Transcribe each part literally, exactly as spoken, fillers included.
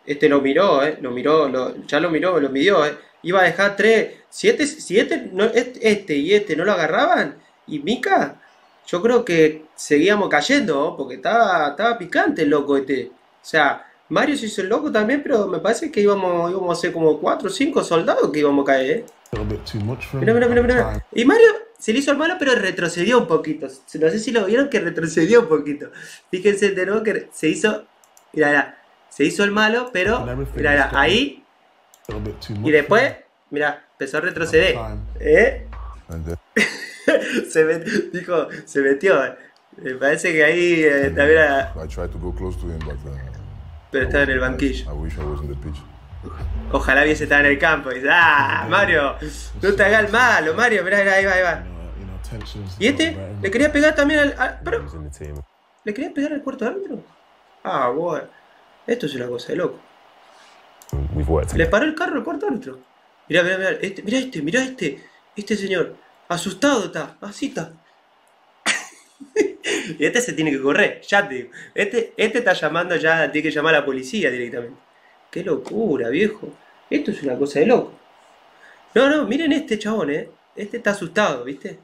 Este lo miró, ¿eh? Lo miró, lo, ya lo miró, lo midió, ¿eh? Iba a dejar tres. Si este, si este, no, este, este y este no lo agarraban, y Mika, yo creo que seguíamos cayendo, ¿no? Porque estaba, estaba picante el loco este. O sea, Mario se hizo el loco también, pero me parece que íbamos, íbamos a ser como cuatro o cinco soldados que íbamos a caer, ¿eh? Mira, mira, mira, mira. Y Mario se le hizo el malo, pero retrocedió un poquito. No sé si lo vieron que retrocedió un poquito. Fíjense de nuevo que se hizo. Mira, mira. Se hizo el malo, pero. Mira, mira, ahí. Y después, mira, empezó a retroceder. ¿Eh? se metió, dijo, se metió. Me parece que ahí eh, también era. Pero estaba en el banquillo. Ojalá hubiese estado en el campo. Y dice, ah, Mario, no te hagas el malo, Mario. Mirá, mirá, ahí va, ahí va. Y este le quería pegar también al. al pero, ¿le quería pegar al cuarto árbitro? Ah, bueno. Esto es una cosa de loco. Le paró el carro al cuarto árbitro. Mirá, mirá, mirá. Este, mirá este, mirá este. Este señor. Asustado está. Así está. Y este se tiene que correr. Ya te digo. Este, este está llamando ya. Tiene que llamar a la policía directamente. Qué locura, viejo. Esto es una cosa de loco. No, no, miren este chabón, eh. Este está asustado, ¿viste?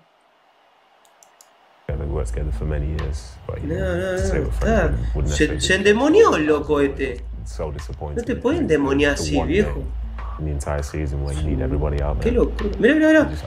No, no, no. Ah, se, se endemonió el loco este. No te pueden endemoniar así, viejo. Qué locura. Mira, mira, mira.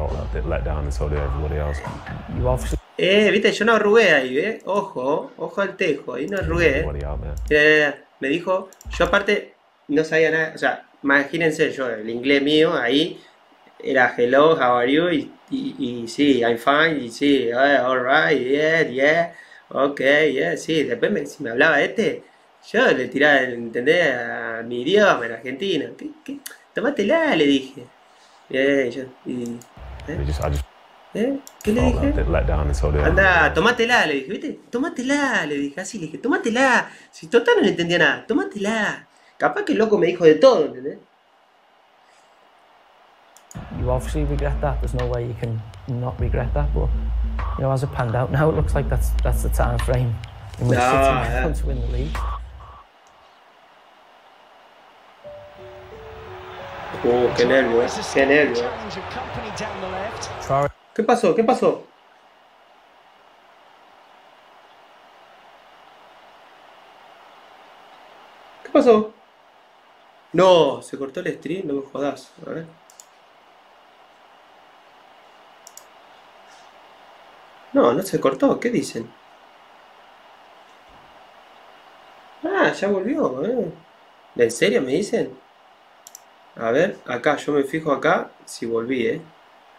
Eh, viste, yo no arrugué ahí, ¿eh? Ojo, ojo al tejo, ahí no arrugué, ¿eh? Mira, mira, mira. Me dijo, yo aparte no sabía nada, o sea, imagínense yo, el inglés mío ahí era hello, how are you, y, y, y sí, I'm fine, y sí, uh, alright, yeah, yeah, ok, yeah, sí, después me, si me hablaba este, yo le tiraba, ¿entendés? A mi idioma, en Argentina, ¿qué, qué? Tomátela, le dije, yeah, yo, y, ¿eh? ¿Eh? ¿Qué le dije? Anda, tomátela, le dije, ¿viste? Tomátela, le dije, así le dije, tomátela. Si total no le entendía nada, tomátela. Capaz que el loco me dijo de todo, ¿entendés? You obviously regret that. There's no way you can not regret that. But you know, as it panned out now, it looks like that's that's the time frame in which City might want to win the league. Oh, qué nervio, eh. Qué nervio. ¿Qué pasó? ¿Qué pasó? ¿Qué pasó? No, se cortó el stream, no me jodas. A ver. No, no se cortó, ¿qué dicen? Ah, ya volvió, ¿eh? ¿En serio me dicen? A ver, acá, yo me fijo acá si volví, ¿eh?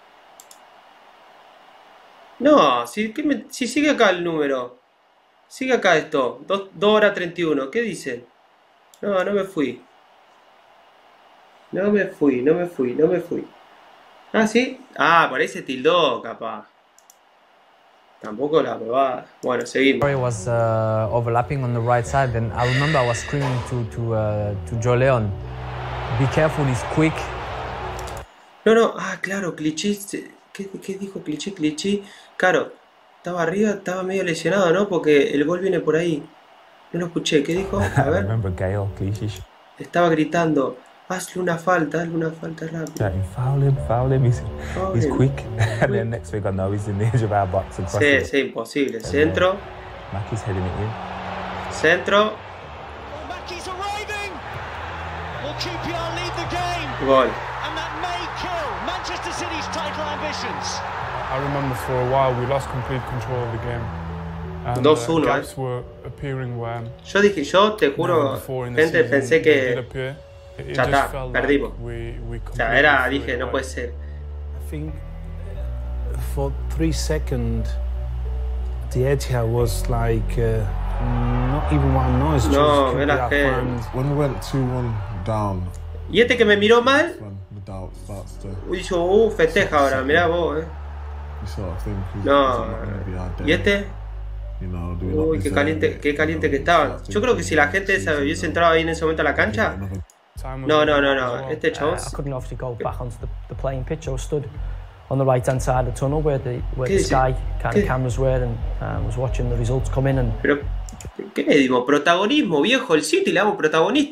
No, si, ¿qué me, si sigue acá el número. Sigue acá esto, dos horas treinta y uno, ¿qué dicen? No, no me fui. No me fui, no me fui, no me fui. Ah, ¿sí? Ah, por ahí se tildó, capaz. Tampoco la bebada. Bueno, seguimos. It was uh, overlapping on the right side, and I remember I was screaming to to uh, to Joe Leon, "Be careful, he's quick." No, no, ah, claro, Clichy. ¿Qué, qué dijo Clichy? Clichy, claro, estaba arriba, estaba medio lesionado, ¿no? Porque el gol viene por ahí. No lo escuché, ¿qué dijo? A ver. Remember Gail Clichy. Estaba gritando. Hazle una falta, hazle una falta rápido. Yeah, foul him, foul him, he's, foul he's him. quick. And then next week I know he's in the edge of our box. Sí, it. sí, imposible. Centro. Uh, Mackey's heading it in. Centro. Well, Mackey's arriving. Will Q P R lead the game? Gol. And that may kill Manchester City's title ambitions. I remember for a while we lost complete control of the game. dos uno, eh. Yo dije, yo te juro, gente, pensé que ya está, perdimos. O sea, era, dije, no puede ser. I think for three seconds the Etihad was like uh, not even one noise. No, era que when we went two one down. Y este que me miró mal, hizo, uh, festeja ahora, mirá vos, eh. No, y este, uy, qué caliente, qué caliente que estaban. Yo creo que si la gente se hubiese entrado ahí en ese momento a la cancha. No, no, no, no. Este chabón. Uh, I couldn't obviously go back onto the, the playing pitch. I was stood on the right hand side of the tunnel where the where the Sky kind of cameras were, and uh, was watching the results come in. And pero ¿qué le dimos? Protagonismo, viejo, el City le damos protagonismo,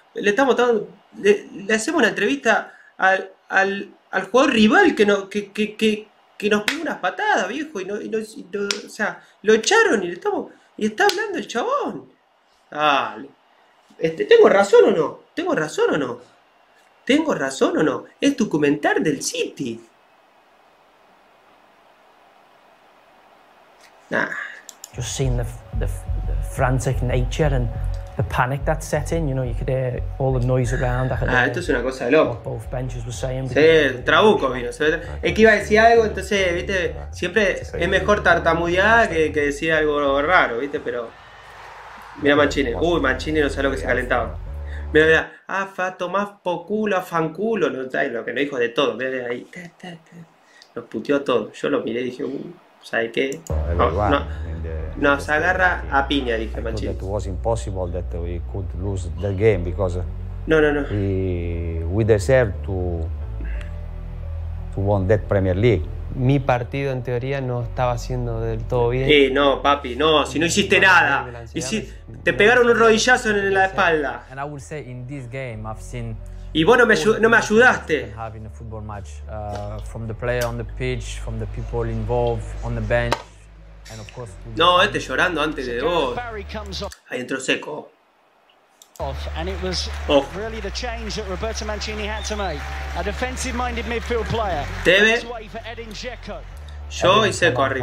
le estamos dando, le, le hacemos una entrevista al, al, al jugador rival que, no, que, que, que, que nos pegó unas patadas, viejo, y no, y no, y no, o sea, lo echaron y le estamos, y está hablando el chabón. Dale. Este, ¿tengo razón o no? ¿Tengo razón o no? ¿Tengo razón o no? Es tu comentario del City. Nah. Just seeing the, the, the frantic nature and the panic that set in, you know, you could hear all the noise around. Ah, esto es una cosa de loco. Both benches were saying. Sí, trabuco vino. Es que iba a decir algo, entonces, viste, siempre es mejor tartamudear que, que decir algo raro, viste, pero... Mira Mancini, uy, Mancini no sabe lo que se calentaba. Mira, mira, ah, fa, tomás po culo, a fanculo, no sabes lo que nos dijo de todo, mira ahí, nos puteó todo. Yo lo miré y dije, uh, ¿sabes qué? No, no, nos agarra a piña, dije Mancini. It was impossible that we could lose the game because no, no, no. We, we deserve to to win that Premier League. Mi partido en teoría no estaba haciendo del todo bien. Eh, no, papi, no, si no hiciste nada. Y si te pegaron un rodillazo en la espalda. Y vos no me, no me ayudaste. No, este llorando antes de vos. Ahí entró Seco. And it was oh. really the change that Roberto Mancini had to make. A defensive-minded midfield player. Teve, yo y Seco arriba.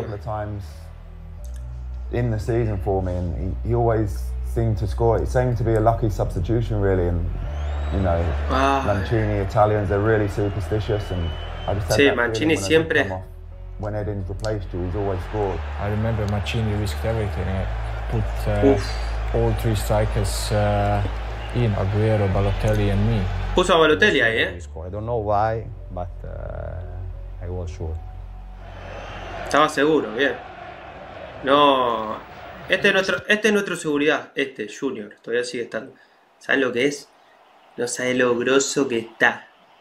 In the season for me, and he, he always seemed to score. It seemed to be a lucky substitution, really. And you know, ah. Mancini, Italians, they're really superstitious, and I just had sí, that Mancini when siempre. When Edin's replaced you, he's always scored. I remember Mancini risked everything. Eh? Put. Uh, all three strikers uh, in, Aguero, Balotelli and me. Puso a Balotelli ahí, eh? I don't know why, but uh, I was sure. Estaba seguro, bien. No, este es nuestro, este es nuestro seguridad, este Junior, todavía sigue estando. ¿Saben lo que es? No saben lo grosso que está.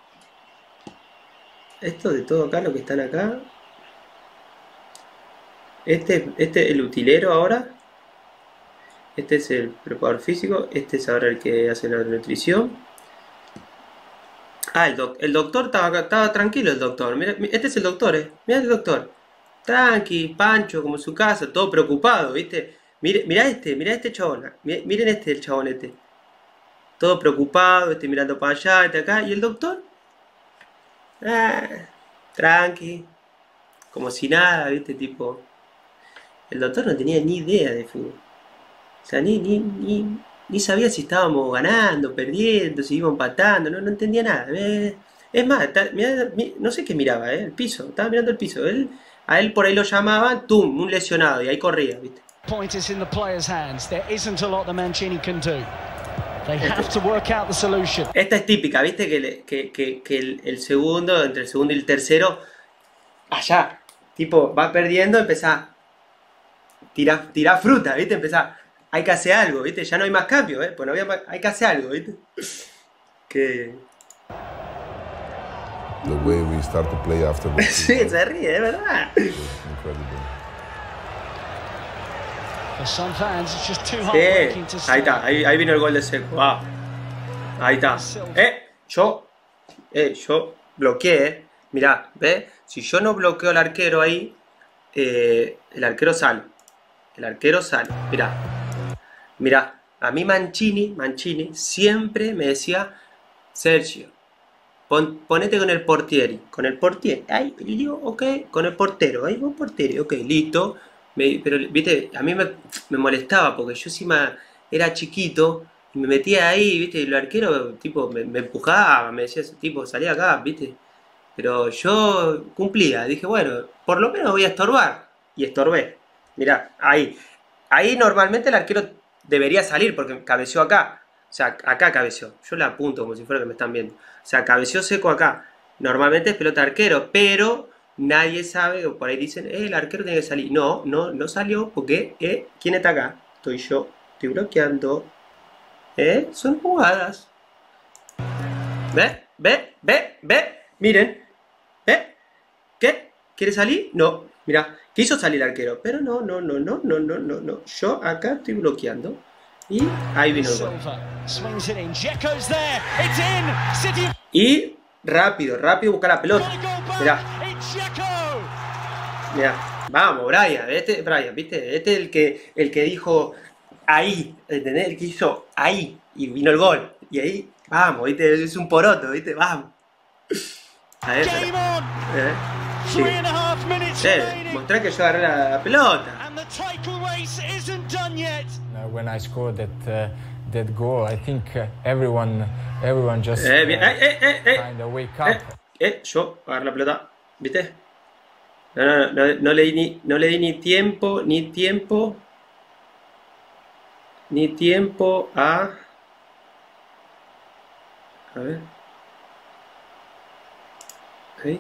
Esto de todo acá, lo que están acá. Este, este el utilero ahora. Este es el preparador físico. Este es ahora el que hace la nutrición. Ah, el, doc, el doctor estaba, estaba tranquilo, el doctor. Mira, este es el doctor, eh. Mira el doctor. Tranqui, Pancho, como en su casa, todo preocupado, ¿viste? Mire, mira este, mira este chabón. Miren este, el chabón este. Todo preocupado, este mirando para allá, este acá. ¿Y el doctor? Ah, tranqui. Como si nada, ¿viste? Tipo... El doctor no tenía ni idea de fútbol. O sea, ni, ni, ni, ni sabía si estábamos ganando, perdiendo, si íbamos empatando, no, no entendía nada. Es más, está, mirá, no sé qué miraba, ¿eh? El piso, estaba mirando el piso. Él, a él por ahí lo llamaban, tum, un lesionado, y ahí corría, ¿viste? Point is in the players' hands. There isn't a lot that Mancini can do. They have to work out the solution. Esta es típica, ¿viste? Que, le, que, que, que el, el segundo, entre el segundo y el tercero, allá, tipo, va perdiendo, empezá, tira, tira fruta, ¿viste? Empezá. Hay que hacer algo, ¿viste? Ya no hay más cambio, ¿eh? Pues no había más... Hay que hacer algo, ¿viste? Que... The way we start to play after the sí, se ríe, es verdad. Sí, ahí está, ahí, ahí vino el gol de Seco. Ah, ahí está. Eh, yo... Eh, yo bloqueé, eh. Mirá, ¿ves? Si yo no bloqueo al arquero ahí, eh, el arquero sale. El arquero sale, mirá. Mirá, a mí Mancini, Mancini siempre me decía, Sergio, pon, ponete con el portieri, con el portieri, ahí, y digo, ok, con el portero, ahí va un portero, ok, listo, me, pero, viste, a mí me, me molestaba, porque yo encima era chiquito, y me metía ahí, viste, y el arquero, tipo, me, me empujaba, me decía, tipo, salí acá, viste, pero yo cumplía, dije, bueno, por lo menos voy a estorbar, y estorbé, mirá, ahí, ahí normalmente el arquero debería salir porque cabeceó acá. O sea, acá cabeceó. Yo la apunto como si fuera que me están viendo. O sea, cabeceó Seco acá. Normalmente es pelota arquero, pero nadie sabe, o por ahí dicen, eh, el arquero tiene que salir. No, no, no salió porque, eh, ¿quién está acá? Estoy yo. Estoy bloqueando. Eh, son jugadas. ¿Ve? ¿Ve? ¿Ve? ¿Ve? Miren. ¿Ve? ¿Qué? ¿Quiere salir? No. Mira, quiso salir el arquero, pero no, no, no, no, no, no, no, no. Yo acá estoy bloqueando. Y ahí vino el gol. Y rápido, rápido buscar la pelota. Mirá. Mirá. Vamos, Brian. Este, Brian, ¿viste? Este es el que, el que dijo ahí. ¿Entendés? El que hizo ahí. Y vino el gol. Y ahí, vamos, ¿viste? Es un poroto, ¿viste? Vamos. A ver. ¿Eh? Sí. Sí. Mostrá que yo agarré la, la pelota. Uh, when I scored that uh, that goal, I think uh, everyone everyone just eh, bien. Eh, eh, eh, eh. kind of wake up. Eh, eh, yo agarré la pelota, ¿viste? No, no, no, no le di ni, no le di ni tiempo, ni tiempo, ni tiempo a, a ver, ahí.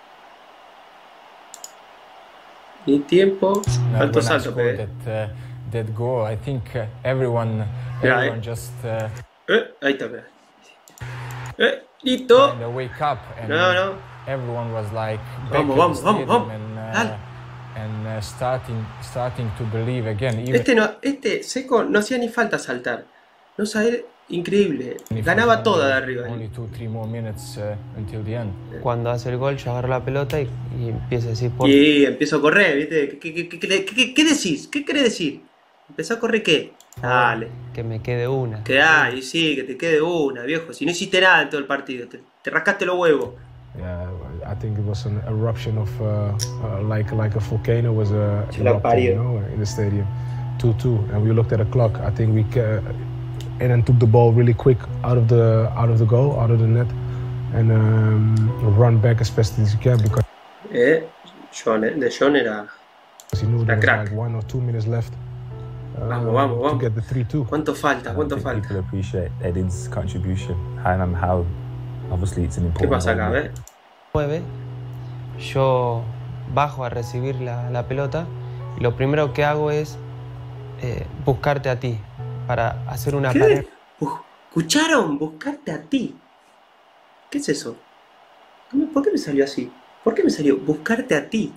Ni tiempo, No, alto when I salto, scored pegué. that uh, that goal, I think uh, everyone Mira, everyone eh. just uh, Eh, ahí está, mira. Eh, listo. kind of wake up, and No, no. everyone was like back Vamos, in vamos, the vamos, stadium vamos. and uh, Dale. and uh, starting starting to believe again. Even Este no, este Seco no hacía ni falta saltar. No saber, increíble. if it Ganaba was toda de only- arriba. Only two, three more minutes uh, until the end. Cuando hace el gol, yo agarro la pelota y, y empiezo a decir, por Y empiezo a correr, ¿viste? ¿Qué, qué, qué, qué, qué- qué decís? ¿Qué querés decir? ¿Empezó a correr qué? Dale. que me quede una. Que hay, sí, que te quede una, viejo. Si no hiciste nada en todo el partido, te, te rascaste los huevos. Yeah, I think it was an eruption of uh, uh, like like a volcano was uh, Se la erupting, parió. you know, in the stadium. two two, and we looked at the clock. I think we uh, and then took the ball really quick out of the out of the goal, out of the net, and um, run back as fast as you can because Eh, John, eh, de John era. you knew there was crack. like one or two minutes left. Uh, Vamos, vamos, to vamos. get the three two. ¿Cuánto falta? ¿Cuánto falta? People appreciate Edin's contribution and how obviously it's an ¿Qué important pasa acá, role. eh? nueve, yo bajo a recibir la, la pelota y lo primero que hago es eh, buscarte a ti para hacer una pared. ¿Qué? Bus- ¿Escucharon? Buscarte a ti. ¿Qué es eso? ¿Por qué me salió así? ¿Por qué me salió buscarte a ti?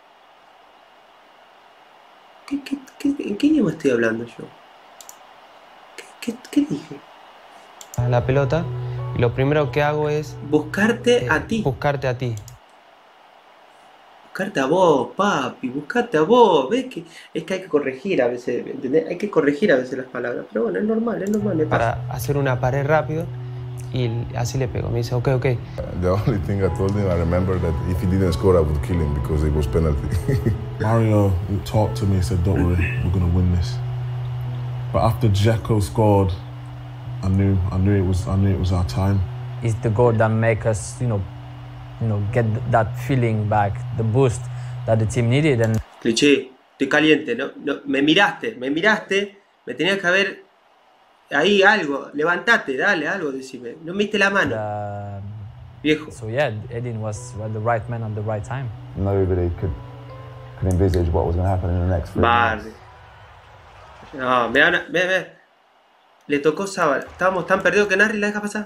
¿Qué, qué, qué, ¿En qué idioma estoy hablando yo? ¿Qué, qué, qué dije? a la pelota y lo primero que hago es Buscarte eh, a ti. buscarte a ti. Buscarte a vos, papi, buscarte a vos. ¿Ves que es que hay que corregir a veces, ¿entendés? Hay que corregir a veces las palabras. Pero bueno, es normal, es normal, me pasa. Para hacer una pared rápido y así le pego. Me dice, ok, ok. The only thing I told him, I remember that if he didn't score, I would kill him because it was penalty. Mario talked to me and said, don't worry, we're going to win this. But after Dzeko scored, I knew, I knew it was, I knew it was our time. It's the goal that make us, you know, you know, get that feeling back, the boost that the team needed. And Cliché, estoy caliente, ¿no? No, me miraste, me miraste, me tenías que haber ahí algo, levantate, dale algo, decime. No me diste la mano, uh, viejo. so yeah, Edin was the right man at the right time. Nobody could could envisage what was going to happen in the next three Vale. minutes. No, me van a, ve, ve. Le tocó Saba. Estábamos tan perdidos que Narri la deja pasar.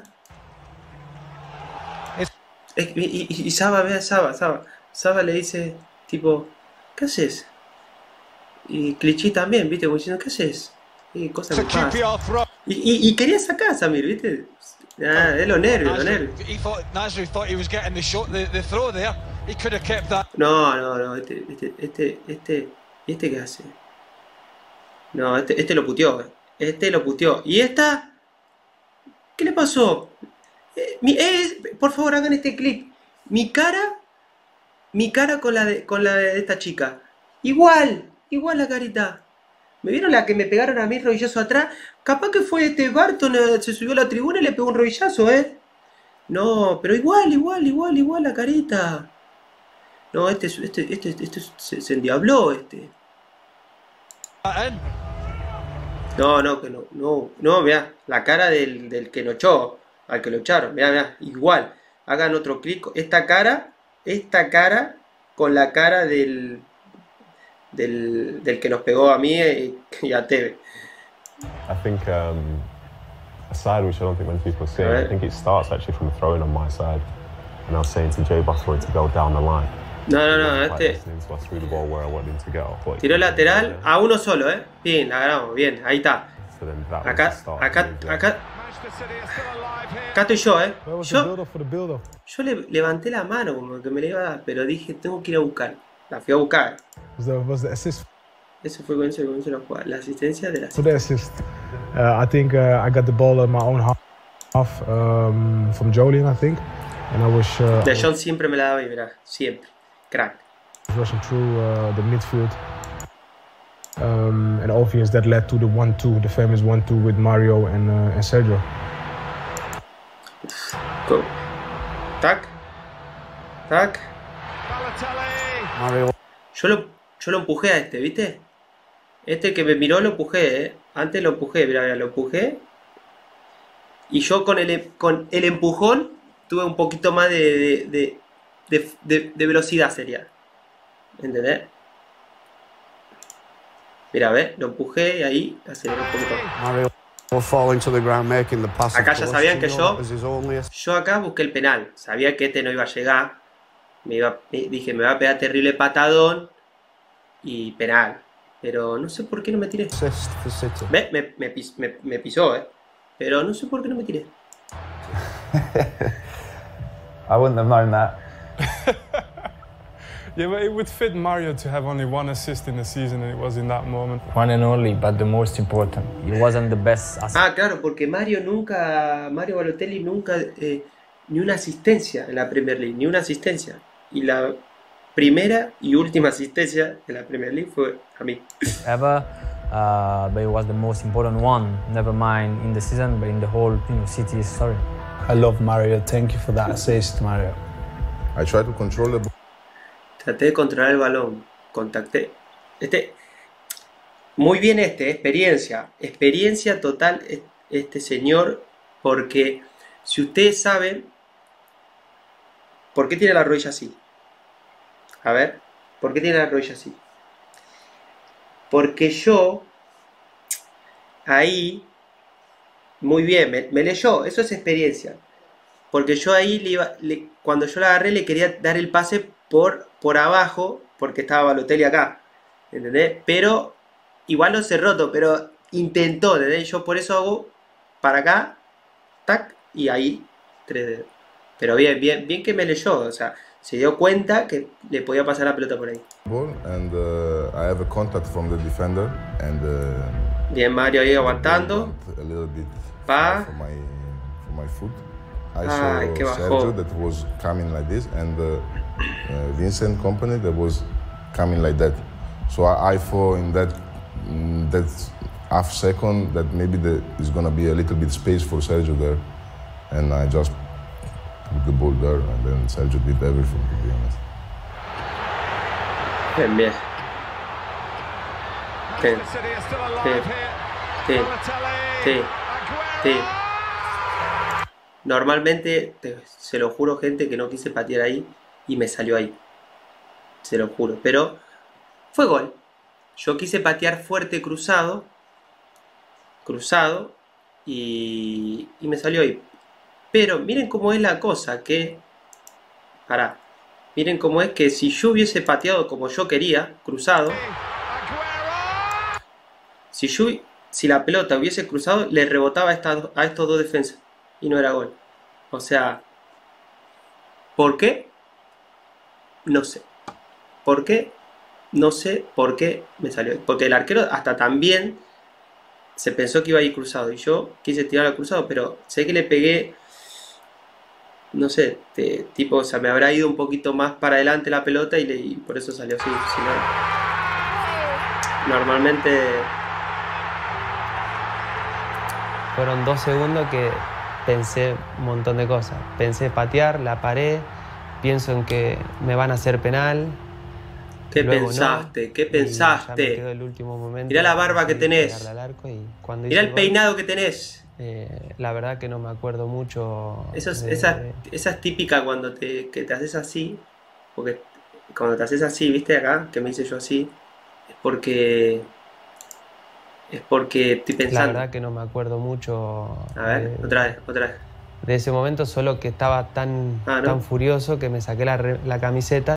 Es- y, y, y Saba, ve a Saba, Saba. Saba le dice, tipo, ¿qué haces? Y Clichy también, ¿viste? Como diciendo, ¿qué haces? Y cosas que pasan. Y, y, y quería sacar a Samir, ¿viste? Ah, es los nervios, los nervios. He thought Nasri thought he was getting the shot, the, the throw there. He could have kept that. No, no, no, este, este, este, este, ¿y este qué hace? No, este, este lo puteó, eh. Este lo puteó. ¿Y esta? ¿Qué le pasó? Eh, mi, eh, por favor, hagan este clip. Mi cara, mi cara con la de, con la de esta chica. Igual, igual la carita. ¿Me vieron la que me pegaron a mí rovillazo atrás? Capaz que fue este Barton, eh, se subió a la tribuna y le pegó un rovillazo, ¿eh? No, pero igual, igual, igual, igual la carita. No, este, este, este, este se, se endiabló, este. No, no, que no, no, no, mirá, la cara del, del que lo echó, al que lo echaron, mirá, mirá, igual. Hagan otro clic, esta cara, esta cara con la cara del, del, del que nos pegó a mí y, y a Teve. I think um, a side which I don't think many people see, I think it starts actually from throwing on my side. And I was saying to Jay Busroy to go down the line. No, no, no, este So I threw the ball where I wanted him to go. But tiró lateral a uno solo, eh. Bien, la ganamos, bien, ahí está. So then that was Acá, the start acá, to move there. acá. Acá estoy yo, eh. Where was the Yo, build-up for the build-up? yo le levanté la mano como que me le iba a dar, pero dije, tengo que ir a buscar. La fui a buscar. Was the, was the assist Eso fue con eso que comenzó la jugada. La asistencia de la for the assist? Uh, I think uh, I got the ball in my own half, half um, from Jolien, I think, and I was. Uh, De John siempre me la daba y verá, siempre. Crack. rushing through uh, the midfield. Um, and obvious that led to the one two, the famous one two with Mario and, uh, and Sergio. Go. Tac. Tac. Mario. Yo lo, yo lo empujé a este, ¿viste? Este que me miró lo empujé, ¿eh? Antes lo empujé, mira, mira, lo empujé. Y yo con el, con el empujón tuve un poquito más de, de, de, de, de, de velocidad, sería. ¿Entendés? Mira, ¿ves? Lo empujé y ahí aceleré un poquito. Mario falling to the ground, making the pass. Acá ya sabían que yo, yo acá busqué el penal. Sabía que este no iba a llegar. Me iba, dije, me va a pegar terrible patadón y penal. Pero no sé por qué no me tiré. ¿Ves? Me, me, pis, me, me pisó, ¿eh? Pero no sé por qué no me tiré. I wouldn't have known that. Yeah, but it would fit Mario to have only one assist in the season, and it was in that moment. One and only, but the most important. He wasn't the best. Ah, claro, porque Mario nunca, Mario Balotelli nunca, eh, ni una asistencia en la Premier League, ni una asistencia. Y la primera y última asistencia en la Premier League fue a mí. Ever, uh, but it was the most important one. Never mind in the season, but in the whole, you know, City's story. I love Mario. Thank you for that assist, Mario. I try to control the ball. Traté de controlar el balón, contacté. Este, muy bien este, experiencia, experiencia total este señor, porque si ustedes saben, ¿por qué tiene la rodilla así? A ver, ¿por qué tiene la rodilla así? Porque yo, ahí, muy bien, me, me leyó, eso es experiencia. Porque yo ahí, le iba, le, cuando yo la agarré, le quería dar el pase por, por abajo, porque estaba Balotelli acá, ¿entendés? Pero, igual no se roto, pero intentó, ¿entendés? Yo por eso hago para acá, tac, y ahí, tres dedos. Pero bien, bien, bien que me leyó, o sea, se dio cuenta que le podía pasar la pelota por ahí. And uh, I have a contact from the defender and uh, bien, Mario ahí aguantando. A little bit pa. For my, for my foot. I Ay, saw Sergio that was coming like this, and uh, uh, Vincent Kompany that was coming like that. So I, I thought in that in that half second that maybe there's gonna be a little bit space for Sergio there, and I just put the ball there, and then Sergio did everything, to be honest. Bien, bien. Ten. Ten. Ten. Ten. Normalmente, te, se lo juro, gente, que no quise patear ahí y me salió ahí. Se lo juro. Pero fue gol. Yo quise patear fuerte cruzado. Cruzado. Y, y me salió ahí. Pero miren cómo es la cosa. Que... Pará. Miren cómo es que si yo hubiese pateado como yo quería, cruzado. Si, yo, si la pelota hubiese cruzado, le rebotaba a, esta, a estos dos defensas. Y no era gol. O sea, ¿por qué? No sé. ¿Por qué? No sé por qué me salió. Porque el arquero hasta también se pensó que iba a ir cruzado. Y yo quise tirar al cruzado, pero sé que le pegué, no sé, te, tipo, o sea, me habrá ido un poquito más para adelante la pelota y, le, y por eso salió así. Si no, normalmente... Fueron dos segundos que pensé un montón de cosas. Pensé patear, la paré, pienso en que me van a hacer penal. ¿Qué pensaste? No, ¿Qué pensaste? El último momento. Mirá la barba que tenés. Mirá el peinado que tenés. Eh, la verdad que no me acuerdo mucho. Eso es, de, esa, esa es típica cuando te, que te haces así. Porque cuando te haces así, viste acá, que me hice yo así, es porque... Es porque estoy pensando. La verdad que no me acuerdo mucho. A ver, de, otra vez, otra vez. De ese momento, solo que estaba tan, ah, ¿no? tan furioso que me saqué la, la camiseta.